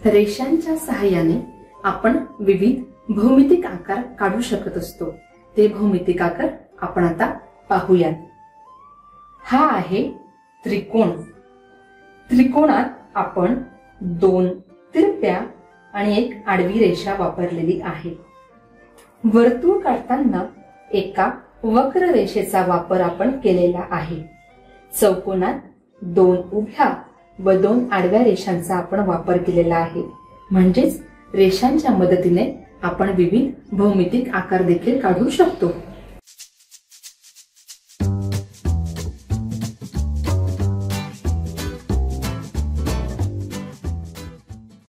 रेषांच्या सहाय्याने आपण विविध भौमितिक आकार काढू शकत असतो। ते भौमितिक आकार आपण आता पाहूयात। हा आहे त्रिकोण। त्रिकोणात आपण दोन तिरप्या आणि एक आडवी रेषा वापरलेली आहे। वर्तुळ काढताना एका वक्र रेषेचा वापर आपण केलेला आहे। चौकोनात दोन उभ्या व दोन आडव्या रेषांचा आपण वापर केलेला आहे। म्हणजेच रेषांच्या मदतीने आपण विविध भौमितिक आकार देखील काढू शकतो।